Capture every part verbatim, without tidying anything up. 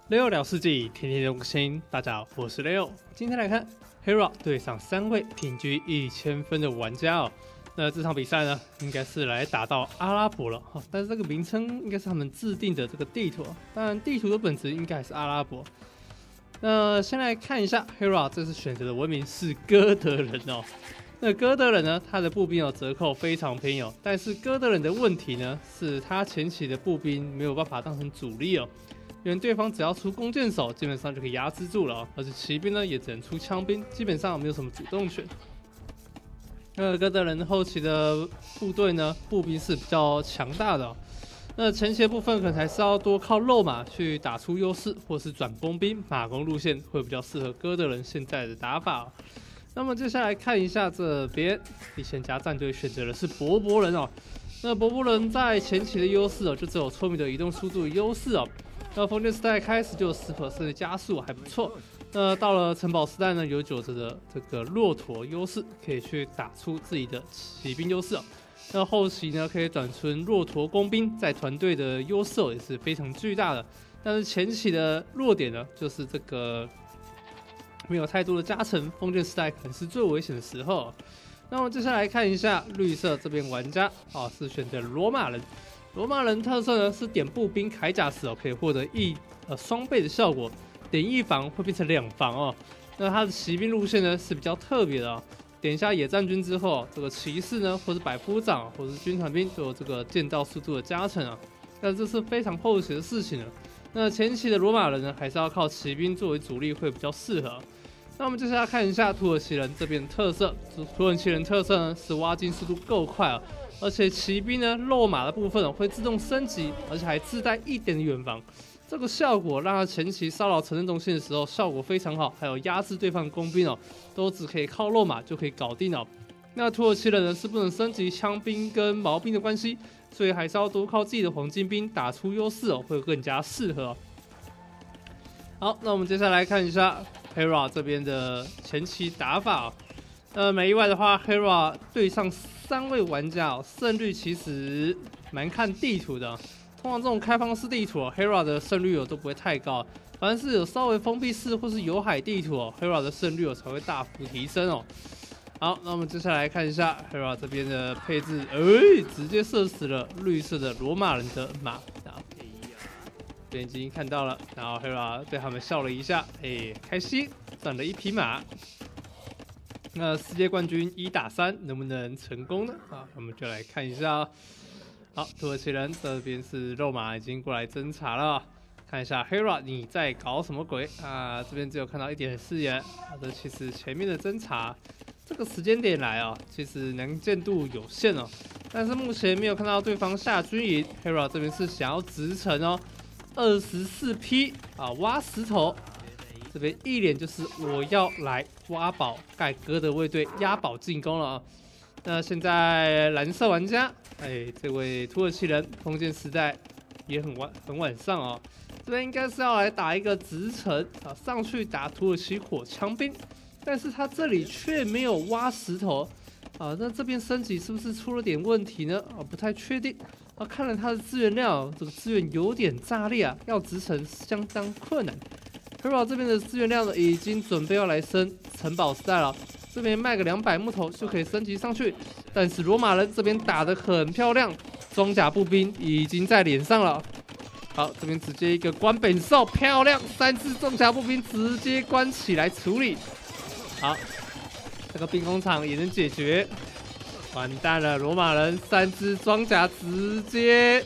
Leo 聊世纪，天天更新。大家好，我是 Leo。今天来看 Hera 对上三位平均一千分的玩家哦。那这场比赛呢，应该是来打到阿拉伯了哈，但是这个名称应该是他们制定的这个地图，当然地图的本质应该还是阿拉伯。那先来看一下 Hera 这次选择的文明是哥德人哦。那哥德人呢，他的步兵有折扣非常便宜哦，但是哥德人的问题呢，是他前期的步兵没有办法当成主力哦。因为对方只要出弓箭手，基本上就可以压制住了、哦，而且骑兵呢也只能出枪兵，基本上没有什么主动权。那哥德人后期的部队呢，步兵是比较强大的、哦，那前期的部分可能还是要多靠肉马去打出优势，或是转工兵、马弓路线会比较适合哥德人现在的打法、哦。那么接下来看一下这边，李贤家战队选择的是博博人哦。那博博人在前期的优势哦，就只有聪明的移动速度的优势哦。那封建时代开始就有 百分之十 的加速，还不错。那到了城堡时代呢，有九折的这个骆驼优势，可以去打出自己的骑兵优势哦。那后期呢，可以转成骆驼工兵，在团队的优势也是非常巨大的。但是前期的弱点呢，就是这个没有太多的加成，封建时代可能是最危险的时候。那么接下来看一下绿色这边玩家啊、哦，是选择罗马人。罗马人特色呢是点步兵铠甲时哦，可以获得一呃双倍的效果，点一防会变成两防哦。那他的骑兵路线呢是比较特别的哦，点一下野战军之后，这个骑士呢或是百夫长或是军团兵都有这个建造速度的加成啊。但这是非常后期的事情了。那前期的罗马人呢还是要靠骑兵作为主力会比较适合。那我们接下来看一下土耳其人这边的特色，土耳其人特色呢是挖金速度够快啊。而且骑兵呢，肉马的部分会自动升级，而且还自带一点的远防，这个效果让他前期骚扰城镇中心的时候效果非常好，还有压制对方的工兵哦，都只可以靠肉马就可以搞定哦。那土耳其人呢是不能升级枪兵跟毛兵的关系，所以还是要多靠自己的黄金兵打出优势哦，会更加适合、哦。好，那我们接下来看一下 Hera 这边的前期打法、哦。呃，没意外的话 ，Hera 对上三位玩家、哦，胜率其实蛮看地图的、哦。通常这种开放式地图、哦、，Hera 的胜率、哦、都不会太高，反正是有稍微封闭式或是有海地图、哦、，Hera 的胜率、哦、才会大幅提升哦。好，那我们接下来看一下 Hera 这边的配置，哎、欸，直接射死了绿色的罗马人的马。这边已经看到了，然后 Hera 对他们笑了一下，哎、欸，开心，赚了一匹马。那世界冠军一打三能不能成功呢？啊，我们就来看一下、哦。好，土耳其人这边是肉马已经过来侦查了，看一下 Hera 你在搞什么鬼啊？这边只有看到一点视野，啊，这其实前面的侦查这个时间点来哦，其实能见度有限哦。但是目前没有看到对方下军营 ，Hera 这边是想要直城哦，二十四批啊挖石头。这边一脸就是我要来挖宝盖哥德卫队押宝进攻了啊！那现在蓝色玩家，哎，这位土耳其人封建时代也很晚很晚上啊、哦，这边应该是要来打一个直城啊，上去打土耳其火枪兵，但是他这里却没有挖石头啊，那这边升级是不是出了点问题呢？啊，不太确定啊，看了他的资源量，这个资源有点炸裂啊，要直城相当困难。Hera 这边的资源量呢，已经准备要来升城堡时代了。这边卖个两百木头就可以升级上去，但是罗马人这边打得很漂亮，装甲步兵已经在脸上了。好，这边直接一个关本兽，漂亮，三只装甲步兵直接关起来处理。好，这个兵工厂也能解决。完蛋了，罗马人三只装甲直接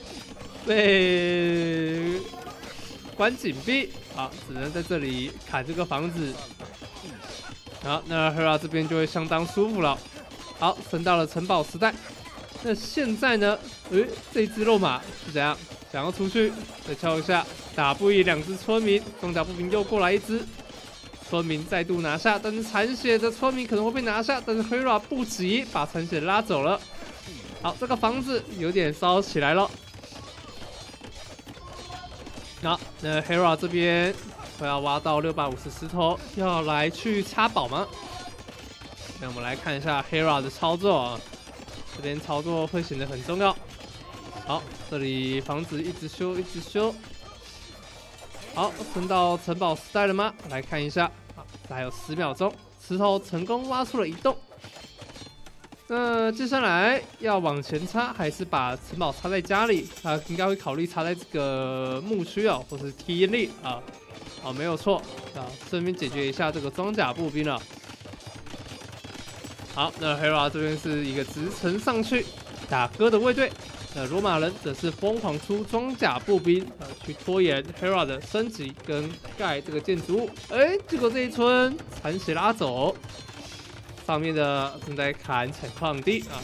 被关紧闭。好，只能在这里砍这个房子。好，那 Hera 这边就会相当舒服了。好，升到了城堡时代。那现在呢？诶，这一只肉马是怎样？想要出去，再敲一下，打不赢两只村民，装甲步兵又过来一只，村民再度拿下，但是残血的村民可能会被拿下，但是 Hera 不急，把残血拉走了。好，这个房子有点烧起来了。好，那 Hera 这边我要挖到六百五十石头，要来去插宝吗？那我们来看一下 Hera 的操作啊，这边操作会显得很重要。好，这里房子一直修，一直修。 好，升到城堡时代了吗？来看一下，好，还有十秒钟，石头成功挖出了一洞。那接下来要往前插，还是把城堡插在家里？他应该会考虑插在这个牧区哦，或是体验力啊。哦，没有错啊，顺便解决一下这个装甲步兵了。好，那 Hera 这边是一个直城上去打哥的卫队。那罗马人则是疯狂出装甲步兵，呃，去拖延 Hera 的升级跟盖这个建筑物。哎，结果这一村残血拉走，上面的正在砍采矿地啊。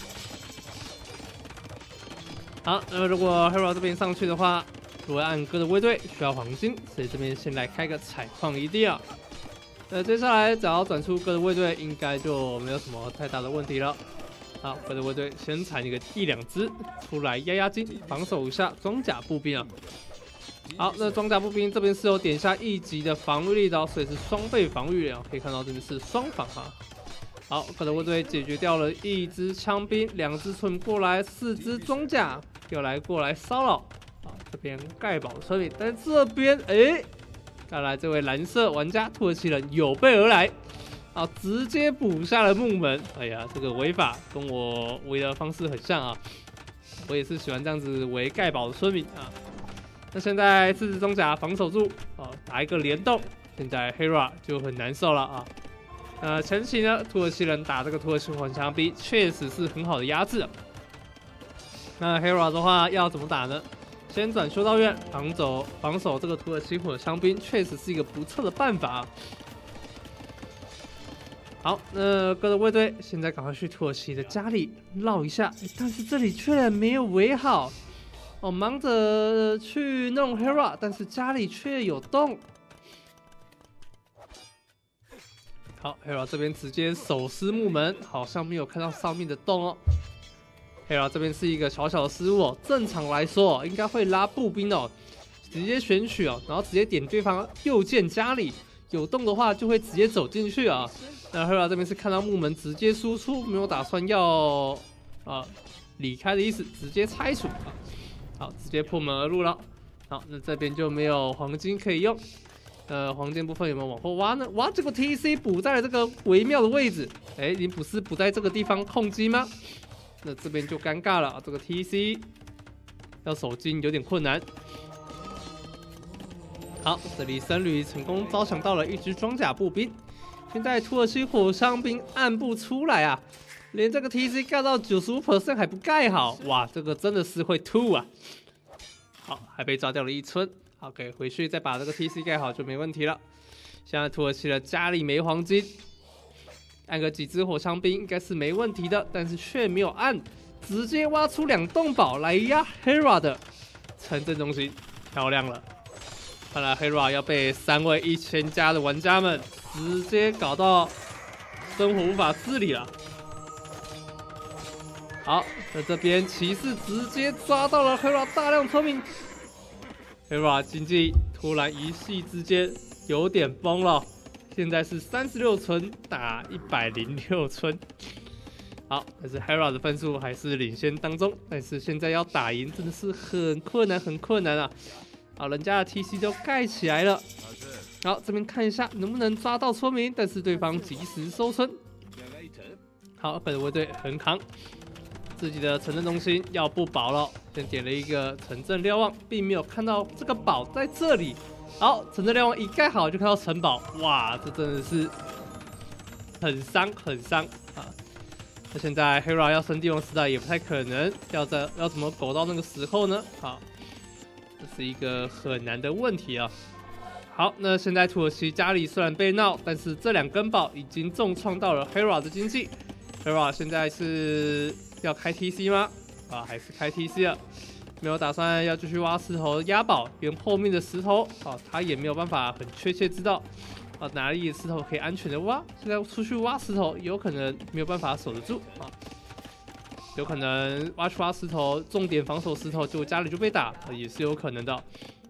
好，那么如果 Hera 这边上去的话，如果按哥的卫队需要黄金，所以这边先来开个采矿一地啊。那接下来只要转出哥的卫队，应该就没有什么太大的问题了。好，哥的卫队先产一个一两只出来压压惊，防守一下装甲步兵啊。好，那装甲步兵这边是有点下一级的防御力的，所以是双倍防御啊。可以看到这边是双防哈。好，哥的卫队解决掉了一只枪兵，两只村过来，四只装甲又来过来骚扰。好，这边盖堡村民，但这边哎，看来这位蓝色玩家土耳其人有备而来。啊！直接补下了木门，哎呀，这个围法跟我围的方式很像啊，我也是喜欢这样子围盖堡的村民啊。那现在四只装甲防守住，啊，打一个联动，现在 Hera 就很难受了啊。呃，前期呢，土耳其人打这个土耳其火枪兵确实是很好的压制。那 Hera 的话要怎么打呢？先转修道院防走防守这个土耳其火枪兵，确实是一个不错的办法啊。好，那哥的卫队现在赶快去土耳其的家里绕一下，但是这里却然没有围好。哦，忙着去弄 Hera， 但是家里却有洞。好 ，Hera 这边直接手撕木门，好像没有看到上面的洞哦。Hera 这边是一个小小的失误哦，正常来说应该会拉步兵哦，直接选取哦，然后直接点对方右键家里有洞的话，就会直接走进去啊。那 Hera 这边是看到木门直接输出，没有打算要啊离开的意思，直接拆除啊。好，直接破门而入了。好，那这边就没有黄金可以用。呃，黄金部分有没有往后挖呢？哇，这个 T C 补在了这个微妙的位置。哎，你不是补在这个地方控击吗？那这边就尴尬了，这个 T C 要守金有点困难。好，这里僧侣成功招抢到了一支装甲步兵。现在土耳其火枪兵按不出来啊，连这个 T C 盖到 百分之九十五 还不盖好，哇，这个真的是会吐啊！好，还被抓掉了一村，好，可以回去再把这个 T C 盖好就没问题了。现在土耳其的家里没黄金，按个几只火枪兵应该是没问题的，但是却没有按，直接挖出两栋堡来压 Hera 的城镇中心，漂亮了！看来 Hera 要被三位一千加的玩家们直接搞到生活无法自理了。好，在这边骑士直接抓到了 Hera 大量村民 ，Hera 经济突然一夕之间有点崩了，现在是三十六村打一百零六村。好，但是 Hera 的分数还是领先当中，但是现在要打赢真的是很困难，很困难啊！好，人家的 T C 都盖起来了。好，这边看一下能不能抓到村民，但是对方及时收村。好，本卫队横扛，自己的城镇中心要不保了，先点了一个城镇瞭望，并没有看到这个堡在这里。好，城镇瞭望一盖好就看到城堡，哇，这真的是很伤很伤啊！那现在 Hera 要升帝王时代也不太可能，要在要怎么苟到那个时候呢？好。这是一个很难的问题啊。好，那现在土耳其家里虽然被闹，但是这两根宝已经重创到了 Hera 的经济。Hera 现在是要开 T C 吗？啊，还是开 T C 了？没有打算要继续挖石头压宝，连后面的石头啊，他也没有办法很确切知道啊哪里的石头可以安全的挖。现在出去挖石头，有可能没有办法守得住啊。有可能挖出挖石头，重点防守石头，结果家里就被打，也是有可能的。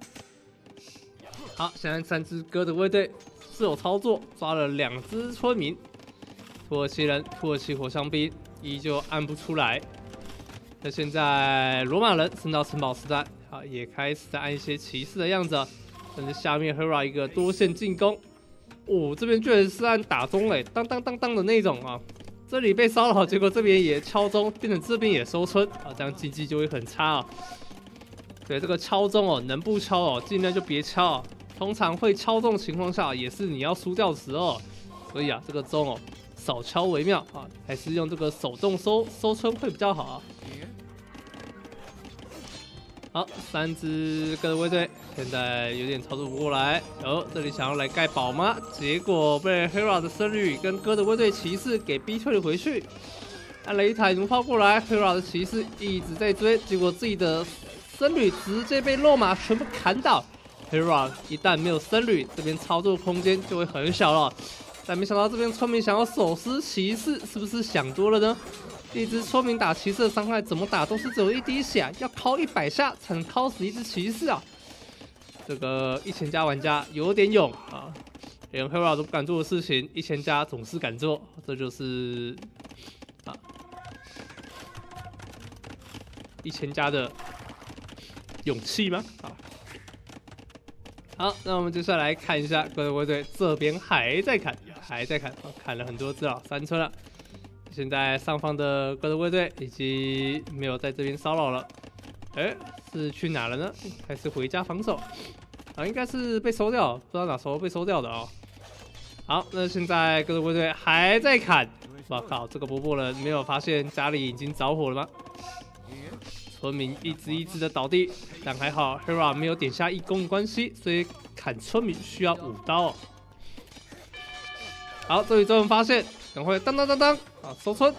好，现在三支哥的卫队是有操作，抓了两只村民。土耳其人、土耳其火枪兵依旧按不出来。那现在罗马人升到城堡时代，好，也开始在按一些骑士的样子。 但是下面 Hera 一个多线进攻，哦，这边居然是按打中嘞，当当当当的那种啊。这里被骚扰，结果这边也敲中，变成这边也收村啊，这样经济就会很差啊。对，这个敲中哦，能不敲哦，尽量就别敲啊。通常会敲中的情况下，也是你要输掉的时候，所以啊，这个钟哦，少敲为妙啊，还是用这个手动收收村会比较好啊。好，三只哥德卫队现在有点操作不过来，哦，这里想要来盖堡吗？结果被 Hera 的僧侣跟哥德卫队骑士给逼退了回去。按了一台弩炮过来 ，Hera 的骑士一直在追，结果自己的僧侣直接被肉马全部砍倒。Hera 一旦没有僧侣，这边操作空间就会很小了。但没想到这边村民想要手撕骑士，是不是想多了呢？一只村民打骑士的伤害怎么打都是只有一滴血，要敲一百下才能敲死一只骑士啊！这个一千加玩家有点勇啊，连 Hera 都不敢做的事情，一千加总是敢做，这就是啊一千加的勇气吗？啊，好，那我们接下来看一下哥德卫队这边还在砍，还在砍，砍了很多只了，三村了。现在上方的哥德卫队已经没有在这边骚扰了，哎，是去哪了呢？还是回家防守？啊，应该是被收掉，不知道哪时候被收掉的哦。好，那现在哥德卫队还在砍，我靠，这个波波人没有发现家里已经着火了吗？村民一只一只的倒地，但还好 Hera 没有点下一攻的关系，所以砍村民需要五刀哦。好，这里终于发现。赶快当当当当啊！收村。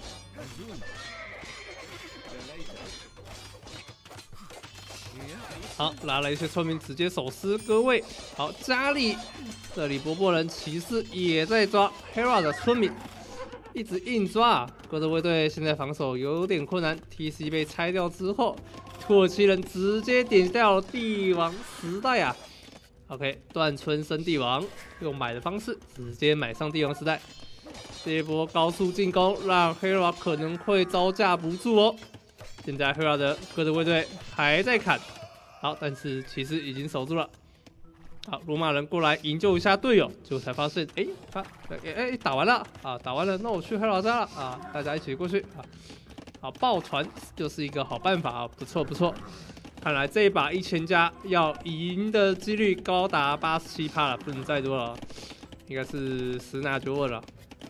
好，拉了一些村民直接手撕割位。好，家里这里波波人骑士也在抓 Hera 的村民，一直硬抓啊！哥德卫队现在防守有点困难 ，T C 被拆掉之后，土耳其人直接点掉了帝王时代啊 ！OK， 断村升帝王，用买的方式直接买上帝王时代。这一波高速进攻让 Hera 可能会招架不住哦。现在 Hera 的哥德卫队还在砍，好，但是骑士已经守住了。好，罗马人过来营救一下队友，结果才发现，哎，他，哎哎，打完了啊，打完了，那我去 Hera 家了啊，大家一起过去啊。好，抱团就是一个好办法啊，不错不错。看来这一把一千加要赢的几率高达八十七趴了，不能再多了，应该是十拿九稳了。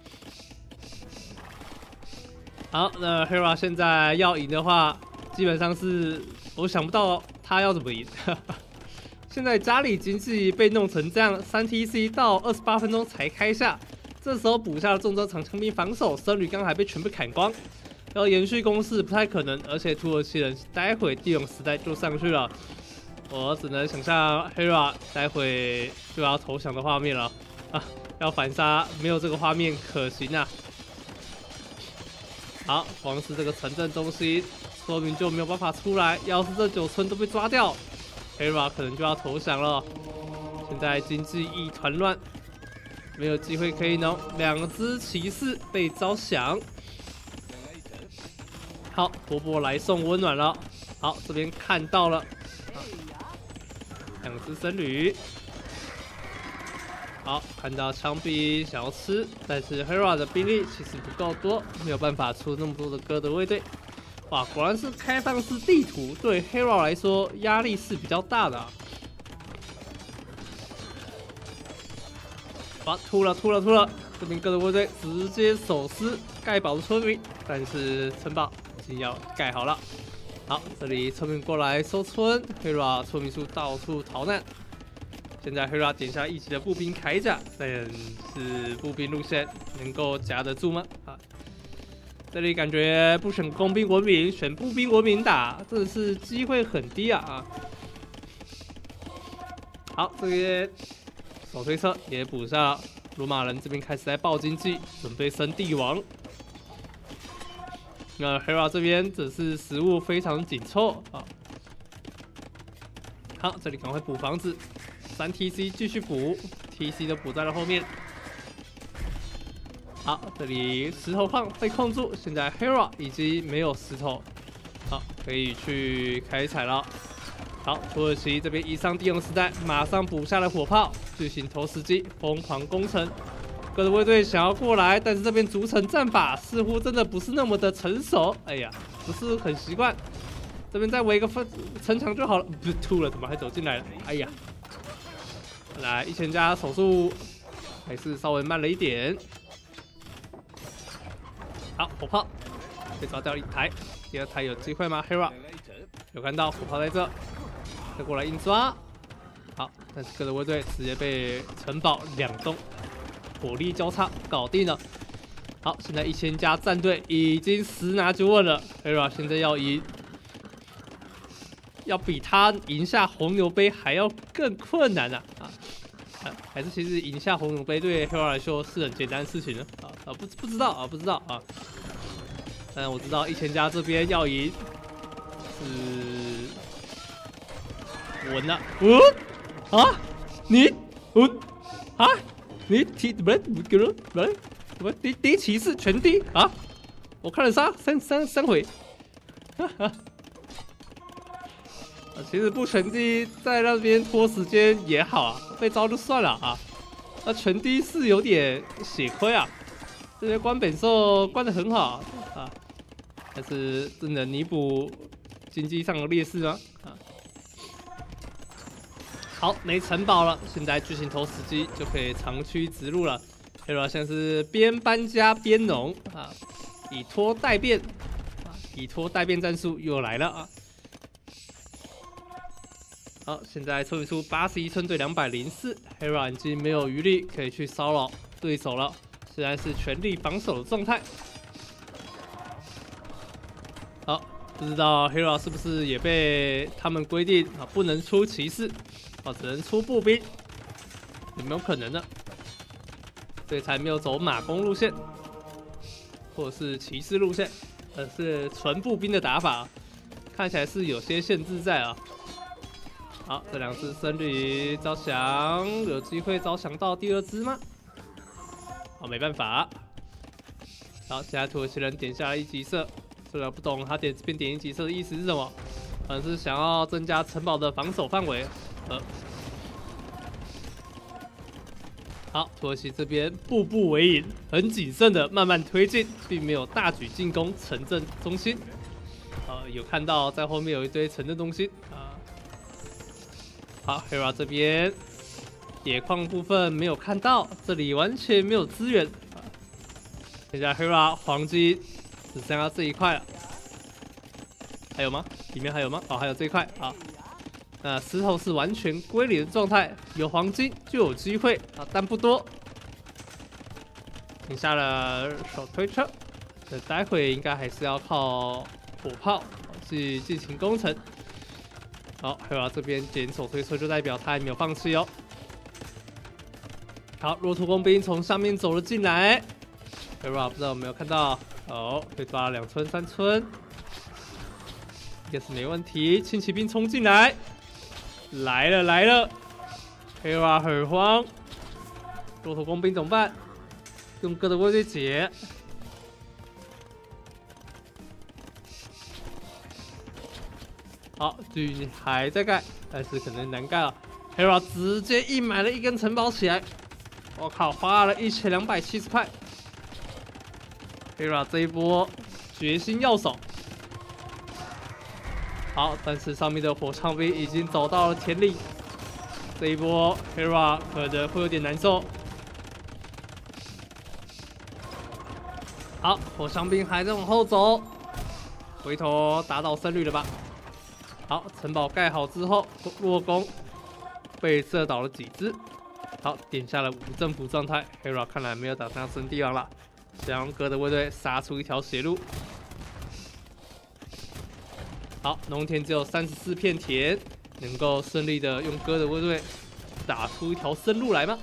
好，那 Hera 现在要赢的话，基本上是我想不到他要怎么赢。现在家里经济被弄成这样，三 T C 到二十八分钟才开下，这时候补下了重装长枪兵防守，僧侣刚还被全部砍光，要延续攻势不太可能，而且土耳其人待会帝王时代就上去了，我只能想象 Hera 待会就要投降的画面了啊！要反杀，没有这个画面可行啊！好，光是这个城镇中心，说明就没有办法出来。要是这九村都被抓掉 ，Hera 可能就要投降了。现在经济一团乱，没有机会可以弄。两只骑士被招降。好，波波来送温暖了。好，这边看到了，两只僧侣。好，看到枪兵想要吃，但是 Hera 的兵力其实不够多，没有办法出那么多的哥德卫队。哇，果然是开放式地图，对 Hera 来说压力是比较大的、啊。哇，突了突了突了！这边哥德卫队直接手撕盖堡的村民，但是城堡已经要盖好了。好，这里村民过来收村 ，Hera 村民数到处逃难。现在 Hera 点下一级的步兵铠甲，但是步兵路线能够夹得住吗？啊，这里感觉不选工兵文明，选步兵文明打，真的是机会很低啊！啊，好，这边手推车也补上了，罗马人这边开始在爆经济，准备升帝王。那 Hera 这边则是食物非常紧凑啊。好，这里赶快补房子。三 T C 继续补 ，T C 都补在了后面。好，这里石头矿被控住，现在 Hera 已经没有石头，好，可以去开采了。 好，土耳其这边一上帝王时代，马上补下了火炮，巨型投石机疯狂攻城。哥德卫队想要过来，但是这边筑城战法似乎真的不是那么的成熟。哎呀，不是很习惯。这边再围一个分城墙就好了，不是吐了，怎么还走进来了？哎呀，来一千加手速还是稍微慢了一点。好，火炮被抓掉一台，第二台有机会吗 ？Hera 有看到火炮在这。再过来硬抓，好，但是哥德卫队直接被城堡两栋火力交叉搞定了。好，现在一千加战队已经十拿九稳了 ，Hera 现在要赢，要比他赢下红牛杯还要更困难啊！啊，啊还是其实赢下红牛杯对 Hera 来说是很简单的事情呢？啊啊，不不知道啊，不知道啊。但我知道一千加这边要赢是。稳了，嗯啊，你我啊，你踢不是不给了不是什么第第一骑士全低啊，我看了杀三三三回，哈哈，其实不全低在那边拖时间也好啊，被招就算了啊，那全低是有点血亏啊，这些关本兽关得很好啊，但是真的弥补经济上的劣势吗？啊。好，没城堡了，现在巨型投石机就可以长驱直入了。Hera 像是边搬家边农啊，以拖代变啊，以拖代变战术又来了啊。好，现在抽出八十一寸对两百零四 ，Hera 已经没有余力可以去骚扰对手了，现在是全力防守的状态。好，不知道 Hera 是不是也被他们规定啊，不能出骑士。哦，只能出步兵，有没有可能呢？所以才没有走马弓路线，或者是骑士路线，而是纯步兵的打法，看起来是有些限制在啊。好，这两只僧侣招降，有机会招降到第二只吗？哦，没办法。好，现在土耳其人点下了一级射，虽然不懂他点这边点一级射的意思是什么，可能是想要增加城堡的防守范围。呃，好，土耳其这边步步为营，很谨慎的慢慢推进，并没有大举进攻城镇中心。呃，有看到在后面有一堆城镇中心啊。好 ，Hera 这边野矿部分没有看到，这里完全没有资源啊。现在 Hera 黄金只剩下这一块了，还有吗？里面还有吗？哦，还有这一块啊。那石头是完全归零的状态，有黄金就有机会啊，但不多。停下了手推车，那待会应该还是要靠火炮去进行攻城。好 ，Hera 这边捡手推车就代表他还没有放弃哦。好，骆驼工兵从上面走了进来 ，Hera 不知道有没有看到？哦，被抓了两村三村，应该是没问题。轻骑兵冲进来。来了来了 ，Hera 很慌，骆驼工兵怎么办？用哥德卫队解。好，剧还在盖，但是可能难盖了。Hera 直接硬买了一根城堡起来，我靠，花了一千两百七十块。Hera 这一波决心要守。好，但是上面的火枪兵已经走到了田里，这一波 Hera 可能会有点难受。好，火枪兵还在往后走，回头打倒僧侣了吧？好，城堡盖好之后，弱攻被射倒了几只。好，点下了无政府状态 ，Hera 看来没有打算升帝王了，想用哥德卫队杀出一条血路。好，农田只有三十四片田，能够顺利的用哥德卫队打出一条生路来吗？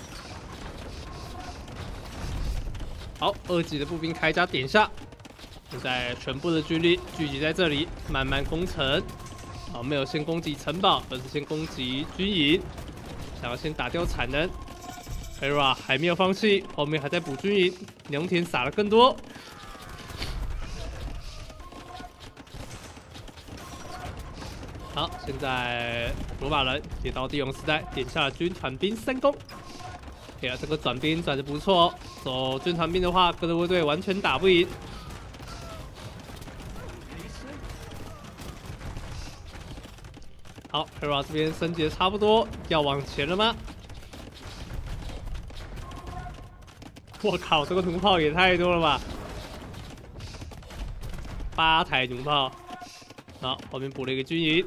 好，二级的步兵铠甲点下， 现在全部的军力聚集在这里，慢慢攻城。好，没有先攻击城堡，而是先攻击军营，想要先打掉产能。Hera 还没有放弃，后面还在补军营，农田撒了更多。好，现在罗马人也到帝王时代，点下了军团兵三攻。对啊，这个转兵转的不错哦。走军团兵的话，哥德威队完全打不赢。好 ，Hera 这边升级的差不多，要往前了吗？我靠，这个弩炮也太多了吧！八台弩炮。好，后面补了一个军营。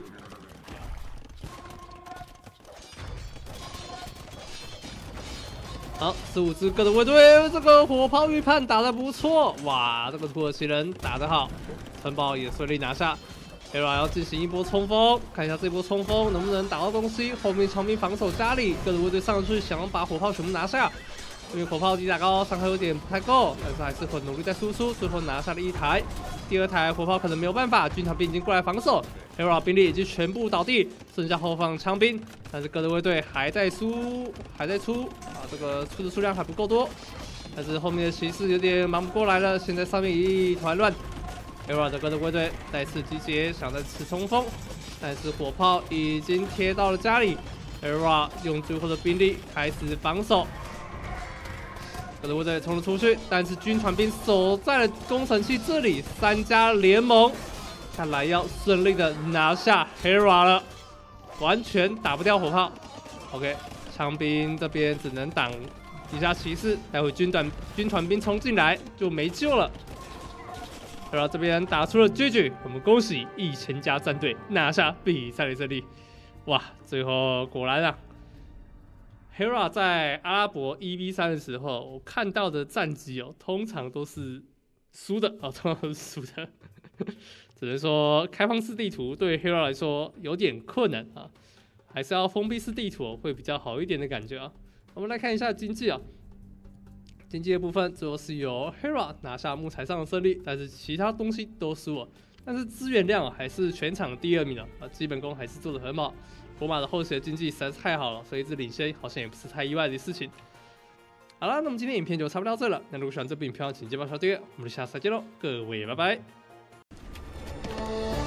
好，十五支哥德威队，这个火炮预判打得不错，哇，这个土耳其人打得好，城堡也顺利拿下。Hera 要进行一波冲锋，看一下这波冲锋能不能打到东西。后面长兵防守家里，哥德威队上去想要把火炮全部拿下，因为火炮击打高，伤害有点不太够，但是还是很努力在输出，最后拿下了一台。第二台火炮可能没有办法，军团兵已经过来防守 ，Hera 兵力已经全部倒地，剩下后方枪兵。但是哥德威队还在输，还在出啊，这个出的数量还不够多。但是后面的骑士有点忙不过来了，现在上面一团乱。Hera 的哥德威队再次集结，想再次冲锋，但是火炮已经贴到了家里。Hera 用最后的兵力开始防守。哥德威队冲了出去，但是军团兵守在了工程器这里，三家联盟看来要顺利的拿下 Hera 了，完全打不掉火炮。OK， 枪兵这边只能挡一下骑士，待会军团军团兵冲进来就没救了。Hera 这边打出了 G G， 我们恭喜一千家战队拿下比赛的胜利。哇，最后果然啊。Hera 在阿拉伯一 v 三的时候，我看到的战绩哦，通常都是输的哦，通常都是输的。只能说开放式地图对 Hera 来说有点困难啊，还是要封闭式地图、哦、会比较好一点的感觉啊。我们来看一下经济啊，经济的部分最后是由 Hera 拿下木材上的胜利，但是其他东西都输了。但是资源量、啊、还是全场第二名了啊，基本功还是做得很好。罗马的后期的经济实在是太好了，所以一直领先好像也不是太意外的事情。好了，那么今天影片就差不多到这了。那如果喜欢这部影片，请记得帮小订阅，我们就下次再见喽，各位拜拜。